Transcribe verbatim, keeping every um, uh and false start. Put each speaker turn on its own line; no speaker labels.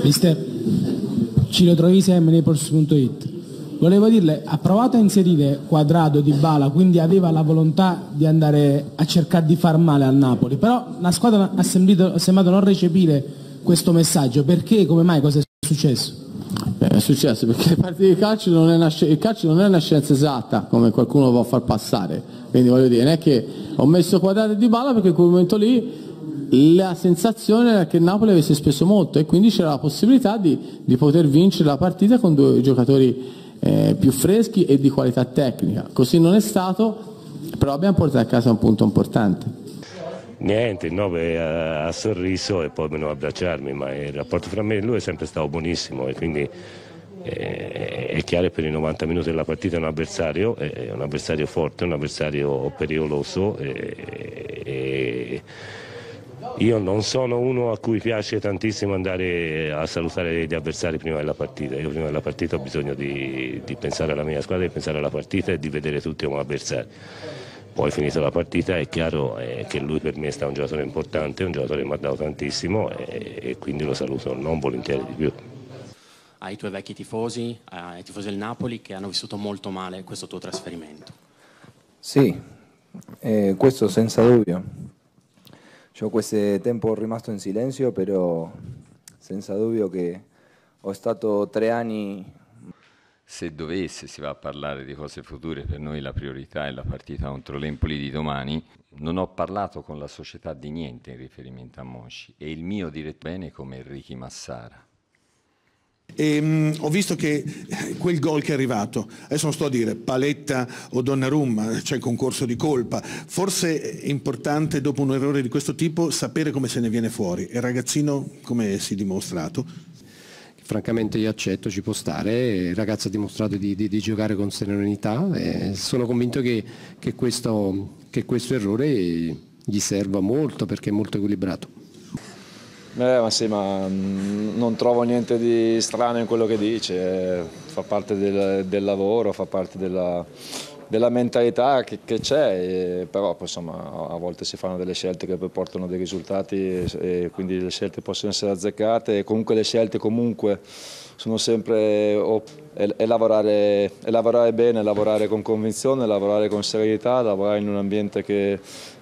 Mister, ci ritrovi sempre Naples punto it. Volevo dirle, ha provato a inserire Quadrado, Dybala, quindi aveva la volontà di andare a cercare di far male al Napoli, però la squadra ha sembrato, sembrato non recepire questo messaggio. Perché? Come mai? Cosa è successo?
Beh, è successo perché le partite di calcio non è una, il calcio non è una scienza esatta, come qualcuno vuol far passare. Quindi voglio dire, non è che ho messo Quadrado e Dybala perché in quel momento lì la sensazione era che il Napoli avesse speso molto e quindi c'era la possibilità di, di poter vincere la partita con due giocatori eh, più freschi e di qualità tecnica. Così non è stato, però abbiamo portato a casa un punto importante.
Niente, il nove ha, ha sorriso e poi venuto a abbracciarmi, ma il rapporto fra me e lui è sempre stato buonissimo e quindi eh, è chiaro che per i novanta minuti della partita è un avversario, è un avversario forte, un avversario pericoloso e, e io non sono uno a cui piace tantissimo andare a salutare gli avversari prima della partita. Io prima della partita ho bisogno di, di pensare alla mia squadra, di pensare alla partita e di vedere tutti come avversari. Poi finita la partita è chiaro eh, che lui per me è stato un giocatore importante, un giocatore che mi ha dato tantissimo e, e quindi lo saluto non volentieri di più.
Ai tuoi vecchi tifosi, ai tifosi del Napoli che hanno vissuto molto male questo tuo trasferimento.
Sì, eh, questo senza dubbio. Io questo tempo ho rimasto in silenzio, però senza dubbio che ho stato tre anni.
Se dovesse, si va a parlare di cose future, per noi la priorità è la partita contro l'Empoli di domani. Non ho parlato con la società di niente in riferimento a Mosci e il mio diretto bene come Ricky Massara.
E, mh, ho visto che quel gol che è arrivato, adesso non sto a dire Paletta o Donnarumma, c'è il concorso di colpa, forse è importante dopo un errore di questo tipo sapere come se ne viene fuori. Il ragazzino come si è dimostrato?
Francamente io accetto, ci può stare, il ragazzo ha dimostrato di, di, di giocare con serenità e sono convinto che, che, questo, che questo errore gli serva molto perché è molto equilibrato.
Eh, ma sì, ma non trovo niente di strano in quello che dice, fa parte del, del lavoro, fa parte della, della mentalità che, che c'è, però poi, insomma, a volte si fanno delle scelte che poi portano dei risultati e, e quindi le scelte possono essere azzeccate e comunque le scelte comunque sono sempre oh, è, è, lavorare, è lavorare bene, lavorare con convinzione, lavorare con serenità, lavorare in un ambiente che